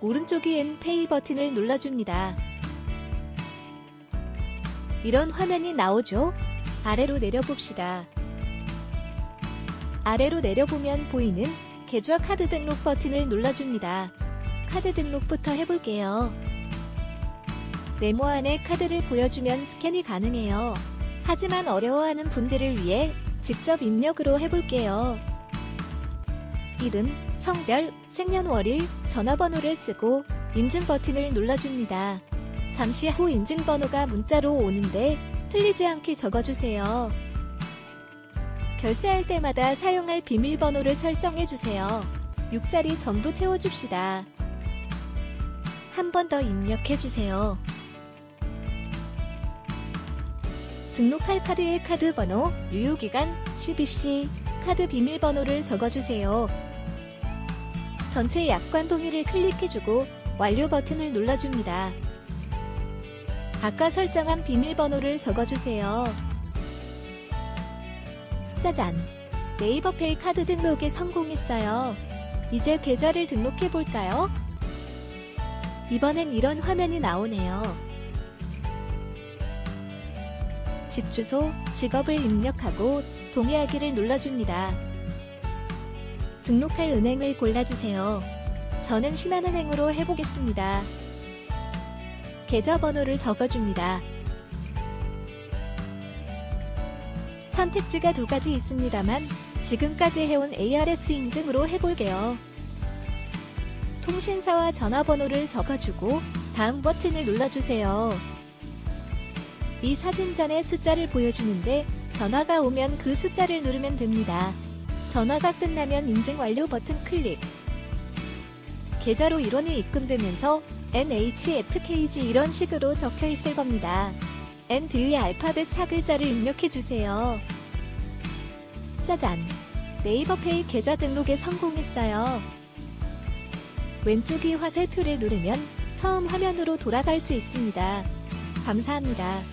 오른쪽이 엔페이 버튼을 눌러줍니다. 이런 화면이 나오죠? 아래로 내려봅시다. 아래로 내려보면 보이는 계좌 카드 등록 버튼을 눌러줍니다. 카드 등록부터 해볼게요. 네모 안에 카드를 보여주면 스캔이 가능해요. 하지만 어려워하는 분들을 위해 직접 입력으로 해볼게요. 이름, 성별, 생년월일, 전화번호를 쓰고 인증 버튼을 눌러줍니다. 잠시 후 인증번호가 문자로 오는데 틀리지 않게 적어주세요. 결제할 때마다 사용할 비밀번호를 설정해주세요. 6자리 전부 채워줍시다. 한 번 더 입력해주세요. 등록할 카드의 카드 번호, 유효기간, CVC, 카드 비밀번호를 적어주세요. 전체 약관 동의를 클릭해주고 완료 버튼을 눌러줍니다. 아까 설정한 비밀번호를 적어주세요. 짜잔! 네이버페이 카드 등록에 성공했어요. 이제 계좌를 등록해볼까요? 이번엔 이런 화면이 나오네요. 집 주소, 직업을 입력하고 동의하기를 눌러줍니다. 등록할 은행을 골라주세요. 저는 신한은행으로 해보겠습니다. 계좌번호를 적어줍니다. 선택지가 2가지 있습니다만 지금까지 해온 ARS 인증으로 해볼게요. 통신사와 전화번호를 적어주고 다음 버튼을 눌러주세요. 이 사진전의 숫자를 보여주는데 전화가 오면 그 숫자를 누르면 됩니다. 전화가 끝나면 인증 완료 버튼 클릭. 계좌로 1원이 입금되면서 NHFKG 이런 식으로 적혀 있을 겁니다. N 뒤에 알파벳 4글자를 입력해주세요. 짜잔! 네이버페이 계좌 등록에 성공했어요. 왼쪽이 화살표를 누르면 처음 화면으로 돌아갈 수 있습니다. 감사합니다.